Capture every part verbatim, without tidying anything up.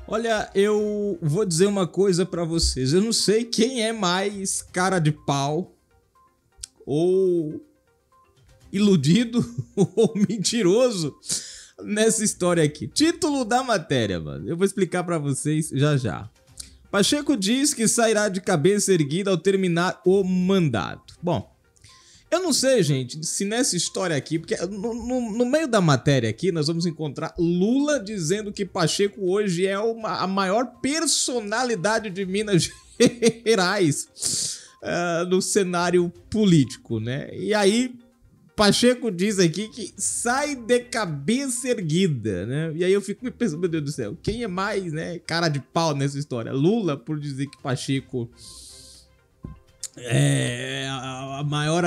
Olha, eu vou dizer uma coisa pra vocês. Eu não sei quem é mais cara de pau ou iludido ou mentiroso nessa história aqui. Título da matéria, mano. Eu vou explicar pra vocês já já. Pacheco diz que sairá de cabeça erguida ao terminar o mandato. Bom, eu não sei, gente, se nessa história aqui, porque no, no, no meio da matéria aqui nós vamos encontrar Lula dizendo que Pacheco hoje é uma, a maior personalidade de Minas Gerais uh, no cenário político, né? E aí Pacheco diz aqui que sai de cabeça erguida, né? E aí eu fico me pensando, meu Deus do céu, quem é mais, né, cara de pau nessa história? Lula por dizer que Pacheco é a maior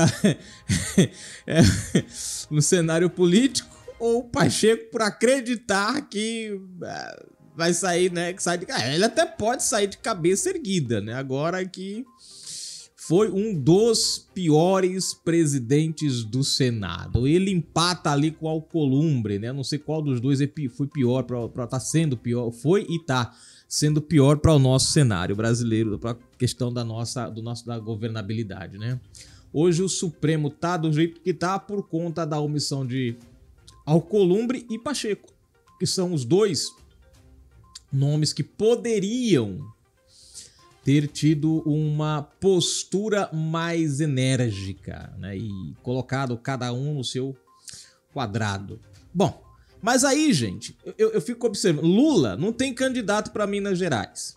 é, no cenário político, ou Pacheco por acreditar que vai sair, né, que sai de, ele até pode sair de cabeça erguida, né? Agora que foi um dos piores presidentes do Senado. Ele empata ali com o Alcolumbre, né? Não sei qual dos dois foi pior, para tá sendo pior, foi e tá sendo pior para o nosso cenário brasileiro, para a questão da nossa, do nosso, da governabilidade, né? Hoje o Supremo tá do jeito que tá por conta da omissão de Alcolumbre e Pacheco, que são os dois nomes que poderiam ter tido uma postura mais enérgica, né? E colocado cada um no seu quadrado. Bom, mas aí, gente, eu, eu fico observando, Lula não tem candidato para Minas Gerais.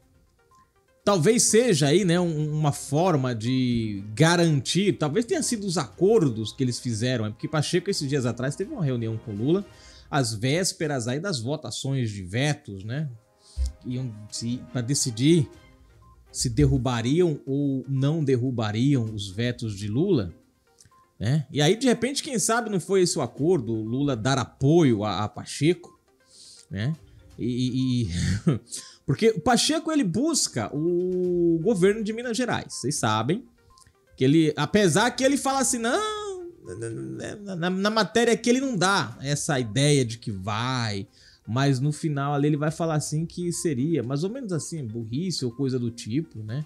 Talvez seja aí, né, uma forma de garantir, talvez tenha sido os acordos que eles fizeram, é porque Pacheco esses dias atrás teve uma reunião com Lula, às vésperas aí das votações de vetos, né, iam para decidir se derrubariam ou não derrubariam os vetos de Lula, né? E aí, de repente, quem sabe não foi esse o acordo, Lula dar apoio a, a Pacheco, né? E, e... porque o Pacheco, ele busca o governo de Minas Gerais, vocês sabem, que ele, apesar que ele fala assim, não, na, na, na matéria aqui ele não dá essa ideia de que vai, mas no final ali ele vai falar assim que seria, mais ou menos assim, burrice ou coisa do tipo, né?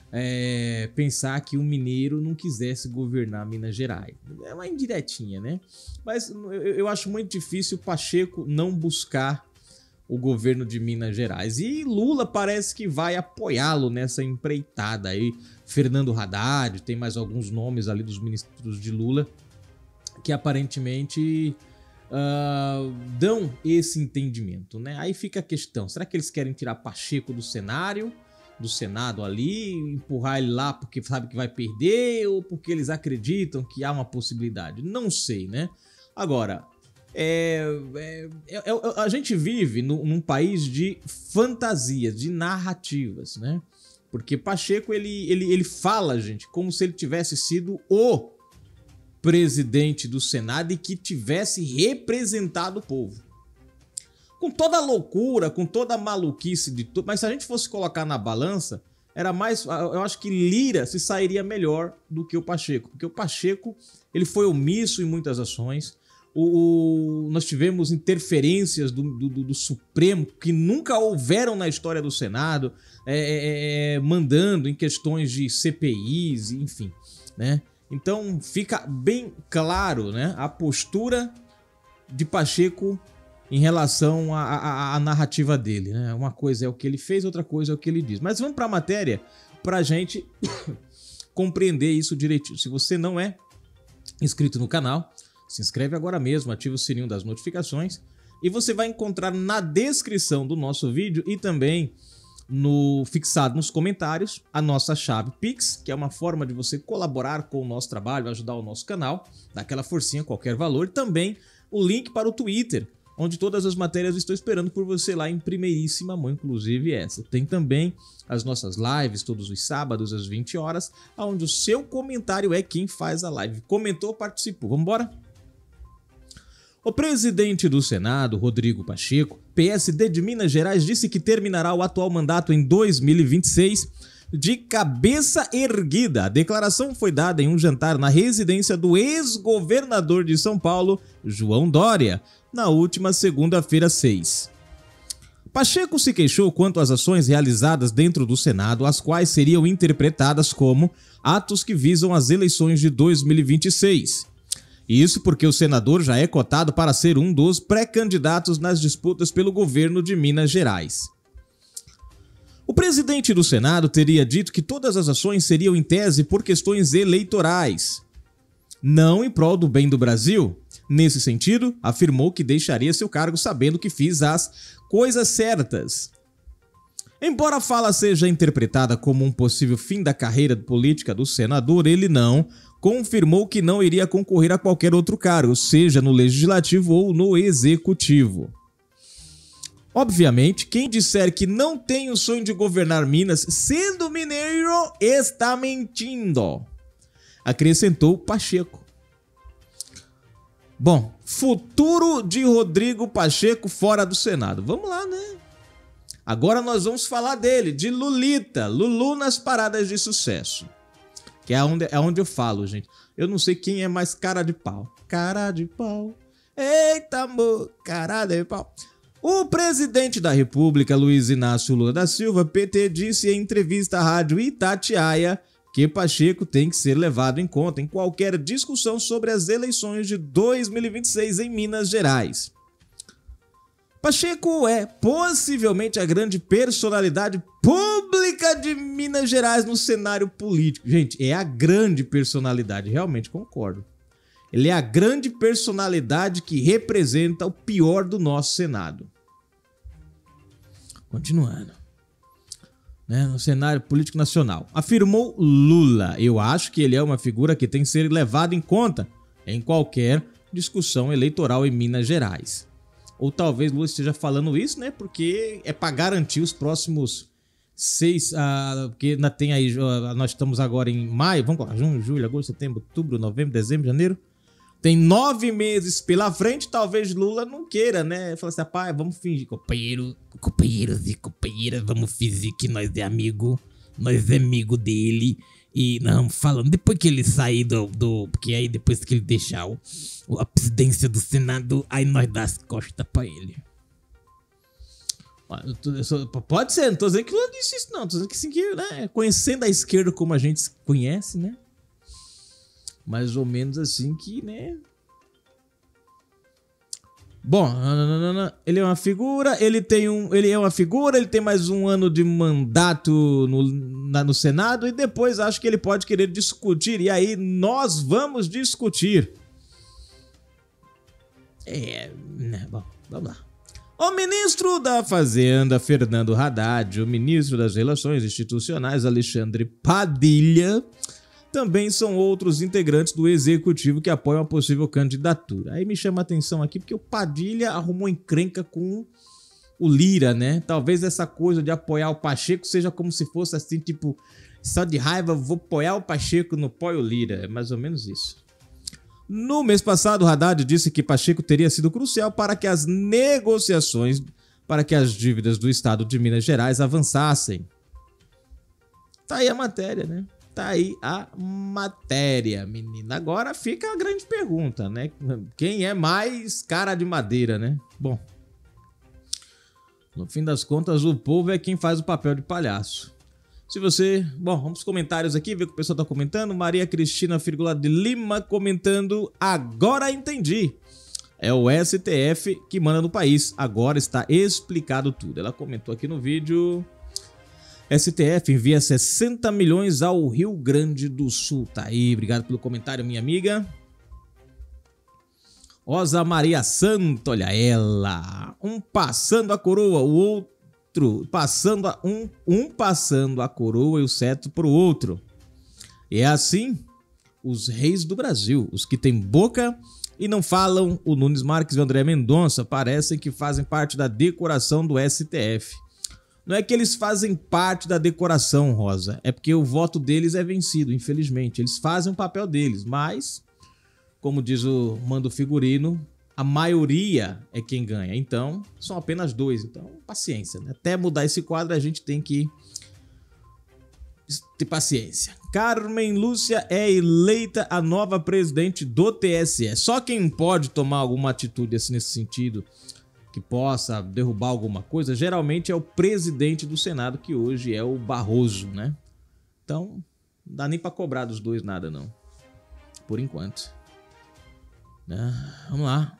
É, pensar que um mineiro não quisesse governar Minas Gerais. É uma indiretinha, né? Mas eu, eu acho muito difícil o Pacheco não buscar o governo de Minas Gerais. E Lula parece que vai apoiá-lo nessa empreitada aí. Fernando Haddad, tem mais alguns nomes ali dos ministros de Lula que aparentemente uh, dão esse entendimento, né? Aí fica a questão, será que eles querem tirar Pacheco do cenário? do Senado ali, empurrar ele lá porque sabe que vai perder ou porque eles acreditam que há uma possibilidade, não sei, né? Agora, é, é, é, é, a gente vive no, num país de fantasias, de narrativas, né? Porque Pacheco, ele, ele, ele fala, gente, como se ele tivesse sido o presidente do Senado e que tivesse representado o povo. Com toda a loucura, com toda a maluquice de tudo, mas se a gente fosse colocar na balança, era mais, eu acho que Lira se sairia melhor do que o Pacheco, porque o Pacheco, ele foi omisso em muitas ações, o, o, nós tivemos interferências do, do, do Supremo que nunca houveram na história do Senado, é, é, mandando em questões de C P Is, enfim, né? Então fica bem claro, né, a postura de Pacheco em relação à narrativa dele, né? Uma coisa é o que ele fez, outra coisa é o que ele diz. Mas vamos para a matéria para a gente compreender isso direitinho. Se você não é inscrito no canal, se inscreve agora mesmo, ativa o sininho das notificações e você vai encontrar na descrição do nosso vídeo e também no fixado nos comentários a nossa chave Pix, que é uma forma de você colaborar com o nosso trabalho, ajudar o nosso canal, dar aquela forcinha, qualquer valor. Também o link para o Twitter, onde todas as matérias estou esperando por você lá em primeiríssima mão, inclusive essa. Tem também as nossas lives todos os sábados às vinte horas, onde o seu comentário é quem faz a live. Comentou, participou. Vamos embora? O presidente do Senado, Rodrigo Pacheco, P S D de Minas Gerais, disse que terminará o atual mandato em dois mil e vinte e seis de cabeça erguida. A declaração foi dada em um jantar na residência do ex-governador de São Paulo, João Dória, na última segunda-feira seis. Pacheco se queixou quanto às ações realizadas dentro do Senado, as quais seriam interpretadas como atos que visam as eleições de dois mil e vinte e seis. Isso porque o senador já é cotado para ser um dos pré-candidatos nas disputas pelo governo de Minas Gerais. O presidente do Senado teria dito que todas as ações seriam em tese por questões eleitorais, não em prol do bem do Brasil. Nesse sentido, afirmou que deixaria seu cargo sabendo que fiz as coisas certas. Embora a fala seja interpretada como um possível fim da carreira política do senador, ele não confirmou que não iria concorrer a qualquer outro cargo, seja no Legislativo ou no Executivo. Obviamente, quem disser que não tem o sonho de governar Minas sendo mineiro está mentindo, acrescentou Pacheco. Bom, futuro de Rodrigo Pacheco fora do Senado. Vamos lá, né? Agora nós vamos falar dele, de Lulita, Lulu nas paradas de sucesso. Que é onde, é onde eu falo, gente. Eu não sei quem é mais cara de pau. Cara de pau. Eita, amor, cara de pau. O presidente da República, Luiz Inácio Lula da Silva, P T, disse em entrevista à rádio Itatiaia que Pacheco tem que ser levado em conta em qualquer discussão sobre as eleições de dois mil e vinte e seis em Minas Gerais. Pacheco é possivelmente a grande personalidade pública de Minas Gerais no cenário político. Gente, é a grande personalidade, realmente concordo. Ele é a grande personalidade que representa o pior do nosso Senado. Continuando. Né, no cenário político nacional. Afirmou Lula. Eu acho que ele é uma figura que tem que ser levada em conta em qualquer discussão eleitoral em Minas Gerais. Ou talvez Lula esteja falando isso, né? Porque é para garantir os próximos seis... Uh, porque ainda tem aí... Uh, nós estamos agora em maio, vamos lá, junho, julho, agosto, setembro, outubro, novembro, dezembro, janeiro. Tem nove meses pela frente, talvez Lula não queira, né? Fala assim, pai, vamos fingir, companheiro, companheiros e companheiras, vamos fingir que nós é amigo, nós é amigo dele. E nós vamos falando, depois que ele sair do, do... Porque aí depois que ele deixar o, a presidência do Senado, aí nós dá as costas pra ele. Eu tô, eu sou, pode ser, não tô dizendo que Lula disse isso não, tô dizendo que sim, que, né? Conhecendo a esquerda como a gente conhece, né? Mais ou menos assim que, né? Bom, ele é uma figura, ele tem um, ele é uma figura, ele tem mais um ano de mandato no, na, no Senado e depois acho que ele pode querer discutir e aí nós vamos discutir. É, né, bom, vamos lá. O ministro da Fazenda, Fernando Haddad, o ministro das Relações Institucionais, Alexandre Padilha, também são outros integrantes do executivo que apoiam a possível candidatura. Aí me chama a atenção aqui porque o Padilha arrumou encrenca com o Lira, né? Talvez essa coisa de apoiar o Pacheco seja como se fosse assim, tipo, só de raiva, vou apoiar o Pacheco, não apoio o Lira. É mais ou menos isso. No mês passado, Haddad disse que Pacheco teria sido crucial para que as negociações, para que as dívidas do estado de Minas Gerais avançassem. Tá aí a matéria, né? Tá aí a matéria, menina. Agora fica a grande pergunta, né? Quem é mais cara de madeira, né? Bom, no fim das contas, o povo é quem faz o papel de palhaço. Se você... Bom, vamos aos comentários aqui, ver o que o pessoal tá comentando. Maria Cristina Firgula de Lima comentando: agora entendi. É o S T F que manda no país. Agora está explicado tudo. Ela comentou aqui no vídeo... S T F envia sessenta milhões ao Rio Grande do Sul. Tá aí, obrigado pelo comentário, minha amiga. Rosa Maria Santo, olha ela. Um passando a coroa, o outro passando a... Um, um passando a coroa e o cetro pro outro. E é assim, os reis do Brasil, os que têm boca e não falam, o Nunes Marques e o André Mendonça, parecem que fazem parte da decoração do S T F. Não é que eles fazem parte da decoração, Rosa. É porque o voto deles é vencido, infelizmente. Eles fazem o papel deles, mas, como diz o Mando Figurino, a maioria é quem ganha. Então, são apenas dois. Então, paciência, né? Até mudar esse quadro, a gente tem que ter paciência. Carmen Lúcia é eleita a nova presidente do T S E. Só quem pode tomar alguma atitude assim nesse sentido... que possa derrubar alguma coisa, geralmente é o presidente do Senado, que hoje é o Barroso, né? Então, não dá nem pra cobrar dos dois nada, não. Por enquanto. Ah, vamos lá.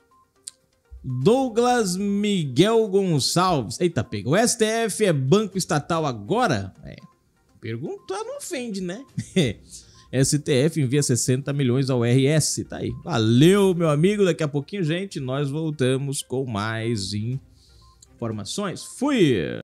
Douglas Miguel Gonçalves. Eita, pega. O S T F é banco estatal agora? É. Perguntar não ofende, né? S T F envia sessenta milhões ao R S. Tá aí. Valeu, meu amigo. Daqui a pouquinho, gente, nós voltamos com mais informações. Fui!